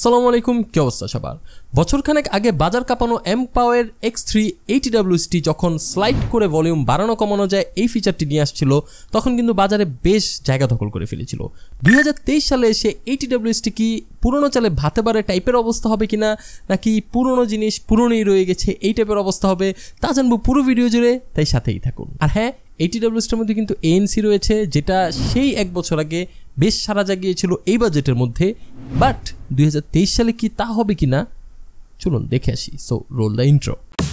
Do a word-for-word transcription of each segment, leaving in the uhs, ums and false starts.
আসসালামু আলাইকুম, কি অবস্থা সবার? বছরখানেক আগে বাজার কাঁপানো Mpow x three A T W S টি যখন স্লাইড করে ভলিউম বাড়ানো কমানো যায় এই ফিচারটি নিয়ে আসছিল, তখন কিন্তু বাজারে বেশ জায়গা দখল করে ফেলেছিল। দুই হাজার তেইশ সালে এসে A T W S টি কি পুরনো চালে ভাতে বাড়ে টাইপের অবস্থা হবে কিনা, নাকি পুরনো জিনিস পুরনোই রয়ে গেছে এই টাইপের অবস্থা হবে, তা জানবো পুরো ভিডিও জুড়ে, তাই সাথেই থাকুন। আর হ্যাঁ, A T W S টার মধ্যে কিন্তু A N C রয়েছে, যেটা সেই এক বছর আগে বেশ সারা জাগিয়েছিল এই বাজেটের মধ্যে। বাট দুই হাজার তেইশ সালে কি তা হবে কিনা চলুন দেখে আসি। So roll the intro.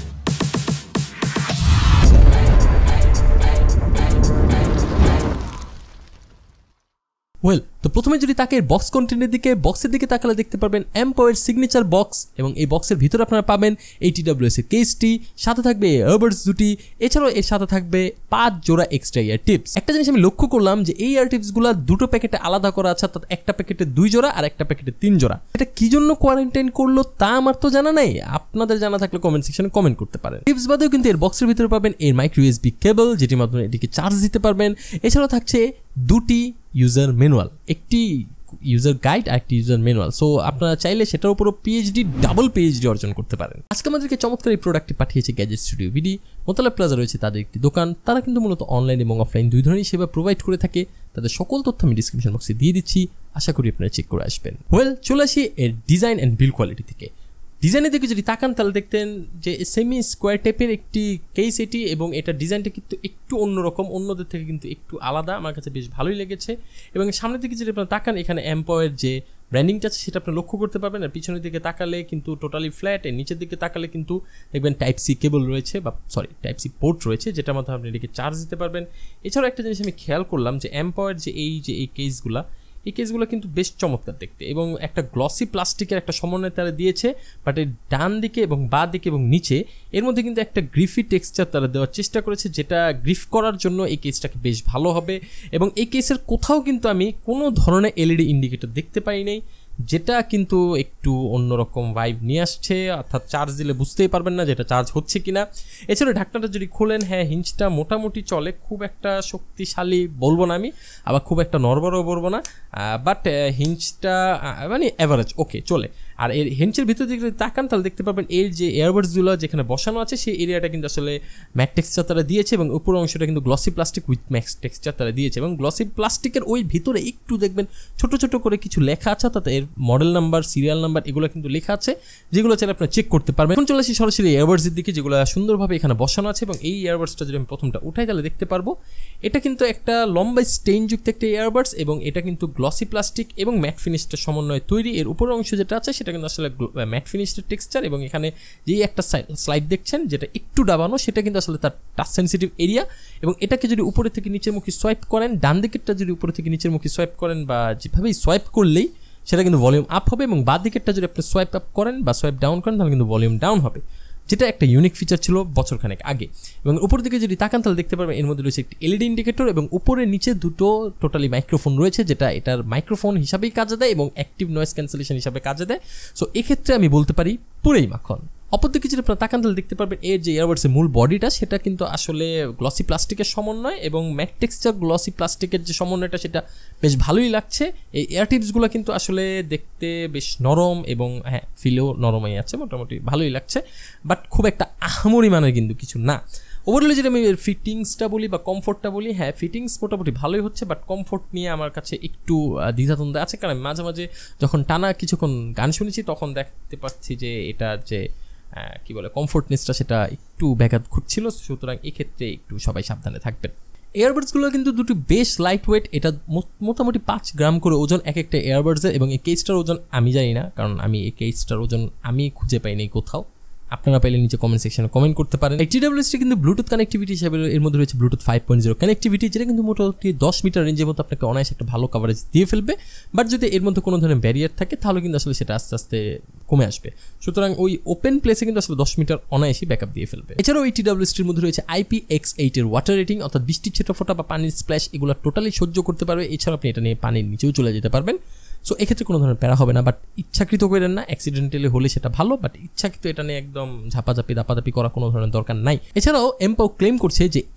Well, তো প্রথমে যদি তাকে বক্স কন্টেন্টের দিকে বক্সের দিকে তাকালে দেখতে পারবেন Mpow এর সিগনেচার বক্স, এবং এই বক্সের ভিতরে আপনারা পাবেন A T W S এর কেসটি, সাথে থাকবে ইয়ারবাডস দুটি, এছাড়াও এর সাথে থাকবে পাঁচ জোড়া এক্সট্রা ইয়ার টিপস। একটা জিনিস আমি লক্ষ্য করলাম যে এই ইয়ার টিপসগুলো দুটো প্যাকেটে আলাদা করা আছে, অর্থাৎ একটা প্যাকেটে দুই জোড়া আর একটা প্যাকেটে তিন জোড়া। এটা কি জন্য কোয়ারেন্টাইন করলো তা আমার তো জানা নাই, আপনাদের জানা থাকলে কমেন্ট সেকশনে কমেন্ট করতে পারেন। টিপস বাদেও কিন্তু এর বক্সের ভিতরে পাবেন এর মাইক্রো ইউএসবি কেবল, যেটির মাধ্যমে এটিকে চার্জ দিতে পারবেন। এছাড়াও থাকছে দুটি ইউজার ম্যানুয়াল, একটি ইউজার গাইড আর একটি ইউজার ম্যানুয়াল। সো আপনারা চাইলে সেটার উপরও পিএইচডি ডাবল পিএইচডি অর্জন করতে পারেন। আজকে আমাদেরকে চমৎকার এই প্রোডাক্টটি পাঠিয়েছে gadget studio BD. Motaleb plaza রয়েছে তাদের একটি দোকান, তারা কিন্তু মূলত অনলাইন এবং অফলাইন দুই ধরনের সেবা প্রোভাইড করে থাকে। তাদের সকল তথ্য আমি ডিসক্রিপশন বক্সে দিয়ে দিচ্ছি, আশা করি আপনারা চেক করে আসবেন। ওয়েল, চলে আসি এর ডিজাইন অ্যান্ড বিল্ড কোয়ালিটি থেকে। ডিজাইনের দিকে যদি তাকান তাহলে দেখতেন যে সেমি স্কোয়ার টাইপের একটি কেস এটি, এবং এটা ডিজাইনটা কিন্তু একটু অন্যরকম, অন্যদের থেকে কিন্তু একটু আলাদা, আমার কাছে বেশ ভালোই লেগেছে। এবং সামনের দিকে যদি আপনারা তাকান, এখানে Mpow এর যে ব্র্যান্ডিংটা আছে সেটা আপনি লক্ষ্য করতে পারবেন। আর পিছনের দিকে তাকালে কিন্তু টোটালি ফ্ল্যাট, এর নিচের দিকে তাকালে কিন্তু দেখবেন টাইপ সি কেবল রয়েছে, বা সরি টাইপ সি পোর্ট রয়েছে, যেটার মাধ্যমে আপনি এটিকে চার্জ দিতে পারবেন। এছাড়াও একটা জিনিস আমি খেয়াল করলাম যে Mpow এর যে এই যে এই কেসগুলা, এই কেসগুলো কিন্তু বেশ চমৎকার দেখতে, এবং একটা গ্লসি প্লাস্টিকের একটা সমন্বয় তারা দিয়েছে। বাট এর ডান দিকে এবং বাঁ দিকে এবং নিচে এর মধ্যে কিন্তু একটা গ্রিফি টেক্সচার তারা দেওয়ার চেষ্টা করেছে, যেটা গ্রিফ করার জন্য এই কেসটাকে বেশ ভালো হবে। এবং এই কেসের কোথাও কিন্তু আমি কোনো ধরনের এলইডি ইন্ডিকেটর দেখতে পাই নাই, যেটা কিন্তু একটু অন্যরকম ভাইব নিয়ে আসছে, অর্থাৎ চার্জ দিলে বুঝতেই পারবেন না যেটা চার্জ হচ্ছে কিনা। এছাড়া ঢাকনাটা যদি খোলেন, হ্যাঁ হিঞ্চটা মোটামুটি চলে, খুব একটা শক্তিশালী বলবো না আমি, আবার খুব একটা নড়বড়ও বলবো না, বাট হিঞ্চটা মানে অ্যাভারেজ ওকে চলে। আর এর হিঞ্চের ভিতর দিকে যদি তাকান তাহলে দেখতে পাবেন এর যে এয়ারবাডসগুলো যেখানে বসানো আছে সেই এরিয়াটা কিন্তু আসলে ম্যাট টেক্সচার তারা দিয়েছে, এবং উপর অংশটা কিন্তু glossy plastic with max texture তারা দিয়েছে। এবং গ্লসি প্লাস্টিকের ওই ভিতরে একটু দেখবেন ছোট ছোট করে কিছু লেখা আছে, অর্থাৎ এর মডেল নাম্বার, সিরিয়াল নাম্বার এগুলো কিন্তু লেখা আছে, যেগুলো চাইলে আপনারা চেক করতে পারবেন। এখন চলে আসি সরাসরি এয়ারবাডসের দিকে, যেগুলো সুন্দরভাবে এখানে বসানো আছে। এবং এই এয়ারবাডসটা যদি আমি প্রথমটা উঠাই তাহলে দেখতে পারবো এটা কিন্তু একটা লম্বা স্টেইনযুক্ত একটা এয়ারবাডস, এবং এটা কিন্তু গ্লসি প্লাস্টিক এবং ম্যাট ফিনিশটার সমন্বয়ে তৈরি। এর উপর অংশ যেটা আছে সেটা কিন্তু আসলে ম্যাট ফিনিশড টেক্সচার, এবং এখানে যেই একটা স্লাইড দেখছেন যেটা একটু ডাবানো, সেটা কিন্তু আসলে তার টাচ সেন্সিটিভ এরিয়া। এবং এটাকে যদি উপরে থেকে নিচের মুখে সোয়াইপ করেন, ডান দিকেরটা যদি উপরে থেকে নিচের মুখে সোয়াইপ করেন বা যেভাবেই সোয়াইপ করলেই সেটা কিন্তু ভলিউম আপ হবে, এবং বাঁ দিকেরটা যদি আপনি সোয়াইপ আপ করেন বা সোয়াইপ ডাউন করেন তাহলে কিন্তু ভলিউম ডাউন হবে, যেটা একটা ইউনিক ফিচার ছিল বছরখানেক আগে। এবং উপর দিকে যদি তাকান তাহলে দেখতে পারবেন এর মধ্যে রয়েছে একটি এলইডি ইন্ডিকেটর, এবং উপরে নিচে দুটো টোটালি মাইক্রোফোন রয়েছে, যেটা এটার মাইক্রোফোন হিসাবেই কাজে দেয় এবং অ্যাক্টিভ নয়েজ ক্যান্সেলেশন হিসাবে কাজে দেয়। সো এক্ষেত্রে আমি বলতে পারি পুরোই মাখন। অপরদিকে যদি আপনারা তাকান তাহলে দেখতে পারবেন এর যে ইয়ারবাডসের মূল বডিটা সেটা কিন্তু আসলে গ্লসি প্লাস্টিকের সমন্বয়, এবং ম্যাট টেক্সচার গ্লসি প্লাস্টিকের যে সমন্বয়টা সেটা বেশ ভালোই লাগছে। এই এয়ার টিপসগুলো কিন্তু আসলে দেখতে বেশ নরম, এবং হ্যাঁ ফিলেও নরমই আছে, মোটামুটি ভালোই লাগছে, বাট খুব একটা আহামরি মানের কিন্তু কিছু না। ওভারঅলে যদি আমি এর ফিটিংসটা বলি বা কমফোর্টটা বলি, হ্যাঁ ফিটিংস মোটামুটি ভালোই হচ্ছে, বাট কমফোর্ট নিয়ে আমার কাছে একটু দ্বিধাদ্বন্দ্ব আছে, কারণ মাঝে মাঝে যখন টানা কিছুক্ষণ গান শুনেছি তখন দেখতে পাচ্ছি যে এটা যে কি বলে কমফোর্টনেসটা সেটা একটু ব্যাঘাত ঘটছিল। সুতরাং এক্ষেত্রে একটু সবাই সাবধানে থাকবেন। এয়ারবাডসগুলো কিন্তু দুটি বেশ লাইট ওয়েট, এটা মোটামুটি পাঁচ গ্রাম করে ওজন এক একটা এয়ারবাডসের, এবং এই কেসটার ওজন আমি জানি না, কারণ আমি এই কেসটার ওজন আমি খুঁজে পাইনি কোথাও। আপনারা পাইলে নিচে কমেন্ট সেকশনে কমেন্ট করতে পারেন। এই টি ডাব্লিউ এস টি কিন্তু ব্লুটুথ কানেক্টিভিটি হিসেবে এর মধ্যে রয়েছে Bluetooth five point zero connectivity, যেটা কিন্তু মোটামুটি দশ মিটার রেঞ্জের মতো আপনাকে অনায়াসে একটা ভালো কভারেজ দিয়ে ফেলবে। বাট যদি এর মধ্যে কোনো ধরনের ব্যারিয়ার থাকে তাহলে কিন্তু আসলে সেটা আস্তে আস্তে কমে আসবে। সুতরাং ওই ওপেন প্লেসে কিন্তু আসলে দশ মিটার অনায়াসই ব্যাকআপ দিয়ে ফেলবে। এছাড়াও এই টি ডাব্লিউ এস টির মধ্যে রয়েছে আই পি এক্স এইট এর ওয়াটার রেটিং, অর্থাৎ বৃষ্টির ছিটাফোঁটা বা পানির স্প্ল্যাশ এগুলো টোটালি সহ্য করতে পারবে। এছাড়াও আপনি এটা নিয়ে পানির নিচেও চলে যেতে পারবেন। সো এক্ষেত্রে কোনো ধরনের প্যারা হবে না, বাট ইচ্ছাকৃত করেন না, অ্যাক্সিডেন্টালি হলে সেটা ভালো, বাট ইচ্ছাকৃত এটা নিয়ে একদম ঝাপাঝাপি দাপাদাপি করা কোনো ধরনের দরকার নাই। এছাড়াও Mpow ক্লেম করছে যে এই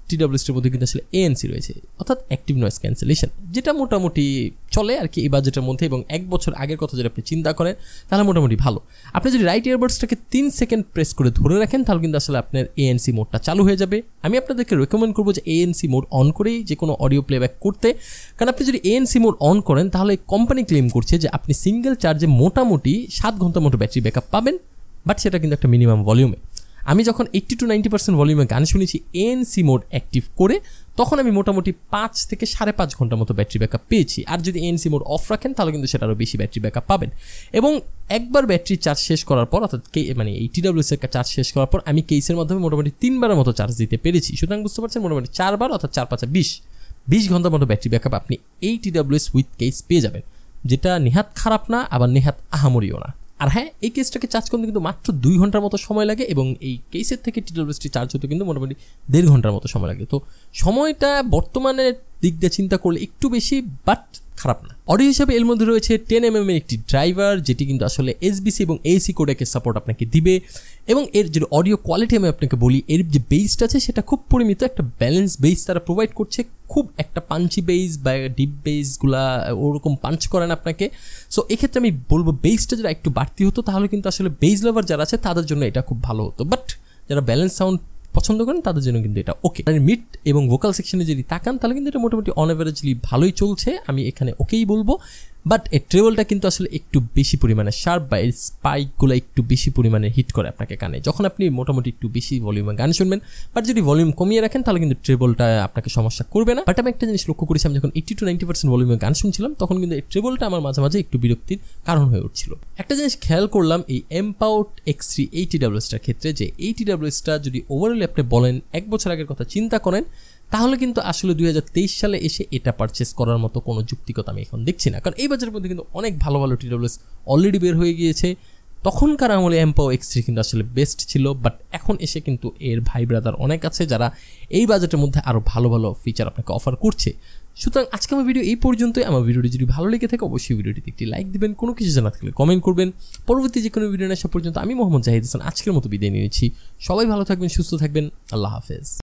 টিডব্লিউএসটির মধ্যে কিন্তু আসলে এএনসি রয়েছে, অর্থাৎ অ্যাক্টিভ নয়েজ ক্যান্সেলেশন, যেটা মোটামুটি চলে আর কি এই বাজেটের মধ্যে, এবং এক বছর আগের কথা যদি আপনি চিন্তা করেন তাহলে মোটামুটি ভালো। আপনি যদি রাইট ইয়ারবাডসটাকে তিন সেকেন্ড প্রেস করে ধরে রাখেন তাহলে কিন্তু আসলে আপনার এএনসি মোডটা চালু হয়ে যাবে। আমি আপনাদেরকে রেকমেন্ড করবো যে এএনসি মোড অন করেই যে কোনো অডিও প্লেব্যাক করতে, কারণ আপনি যদি এএনসি মোড অন করেন তাহলে কোম্পানি ক্লেম করছে যে আপনি সিঙ্গেল চার্জে মোটামুটি সাত ঘন্টার মতো ব্যাটারি ব্যাকআপ পাবেন, বাট সেটা কিন্তু একটা মিনিমাম ভলিউমে। আমি যখন এইট্টি টু নাইনটি পার্সেন্ট ভলিউমে গান শুনেছি এএনসি মোড অ্যাক্টিভ করে, তখন আমি মোটামুটি পাঁচ থেকে সাড়ে পাঁচ ঘন্টার মতো ব্যাটারি ব্যাকআপ পেয়েছি। আর যদি এএনসি মোড অফ রাখেন তাহলে কিন্তু সেটা আরও বেশি ব্যাটারি ব্যাকআপ পাবেন। এবং একবার ব্যাটারি চার্জ শেষ করার পর, অর্থাৎ কে মানে এই টিডব্লিউএস এর চার্জ শেষ করার পর আমি কেসের মাধ্যমে মোটামুটি তিনবারের মতো চার্জ দিতে পেরেছি। সুতরাং বুঝতে পারছেন মোটামুটি চারবার, অর্থাৎ চার পাঁচা বিশ বিশ ঘন্টার মতো ব্যাটারি ব্যাকআপ আপনি এই টিডব্লিউএস উইথ কেস পেয়ে যাবেন, যেটা নেহাত খারাপ না, আবার নেহাত আহামরিও না। আর হ্যাঁ, এই কেসটাকে চার্জ করতে কিন্তু মাত্র দুই ঘন্টার মতো সময় লাগে, এবং এই কেসের থেকে টিডব্লিউএসটি চার্জ হতে কিন্তু মোটামুটি দেড় ঘন্টার মতো সময় লাগে। তো সময়টা বর্তমানে দিক দিয়ে চিন্তা করলে একটু বেশি, বাট খারাপ না। অডিও হিসাবে এর মধ্যে রয়েছে টেন এম এম এর একটি ড্রাইভার, যেটি কিন্তু আসলে এসবিসি এবং এসি কোডেকের সাপোর্ট আপনাকে দিবে। এবং এর যে অডিও কোয়ালিটি আমি আপনাকে বলি, এর যে বেসটা আছে সেটা খুব পরিমিত একটা ব্যালেন্স বেস তারা প্রোভাইড করছে। খুব একটা পাঞ্চি বেস বা ডিপ বেসগুলা ওরকম পাঞ্চ করেন আপনাকে। সো এক্ষেত্রে আমি বলবো বেসটা যদি একটু বাড়তি হতো তাহলে কিন্তু আসলে বেস লাভার যারা আছে তাদের জন্য এটা খুব ভালো হতো, বাট যারা ব্যালেন্স সাউন্ড পছন্দ করেন তাদের জন্য কিন্তু এটা ওকে। আর মিড এবং ভোকাল সেকশনে যদি তাকান তাহলে কিন্তু এটা মোটামুটি অন অ্যাভারেজলি ভালোই চলছে, আমি এখানে ওকেই বলবো। বাট এই ট্রেবলটা কিন্তু আসলে একটু বেশি পরিমাণে শার্প, বা এই স্পাইকগুলো একটু বেশি পরিমাণে হিট করে আপনাকে কানে যখন আপনি মোটামুটি একটু বেশি ভলিউমে গান শুনবেন। বাট যদি ভলিউম কমিয়ে রাখেন তাহলে কিন্তু ট্রেবলটা আপনাকে সমস্যা করবে না। বাট আমি একটা জিনিস লক্ষ্য করেছি, আমি যখন এইটি টু নাইনটি পার্সেন্ট ভলিউমে গান শুনছিলাম তখন কিন্তু এই ট্রেবলটা আমার মাঝে মাঝে একটু বিরক্তির কারণ হয়ে উঠছিল। একটা জিনিস খেয়াল করলাম এই এমপাও এক্স থ্রি এই টিডব্লিউএসটার ক্ষেত্রে, যে এই টিডব্লিউএসটা যদি ওভারঅল আপনি বলেন এক বছর আগের কথা চিন্তা করেন তাহলে কিন্তু আসলে দুই হাজার তেইশ সালে এসে এটা পারচেস করার মতো কোনো যুক্তিকতা আমি এখন দেখছি না, কারণ এই বাজারের মধ্যে কিন্তু অনেক ভালো ভালো টিডব্লিউএস অলরেডি বের হয়ে গিয়েছে। তখনকার আমলে এমপাও এক্স থ্রি কিন্তু আসলে বেস্ট ছিল, বাট এখন এসে কিন্তু এর ভাই ব্রাদার অনেক আছে যারা এই বাজেটের মধ্যে আরও ভালো ভালো ফিচার আপনাকে অফার করছে। সুতরাং আজকে আমার ভিডিও এই পর্যন্তই। আমার ভিডিওটি যদি ভালো লেগে থাকে অবশ্যই ভিডিওটিতে একটি লাইক দিবেন, কোনো কিছু জানা থাকলে কমেন্ট করবেন। পরবর্তী যে কোনো ভিডিও আসা পর্যন্ত আমি মোহাম্মদ জাহিদ হাসান আজকের মতো বিদায় নিয়েছি। সবাই ভালো থাকবেন, সুস্থ থাকবেন, আল্লাহ হাফেজ।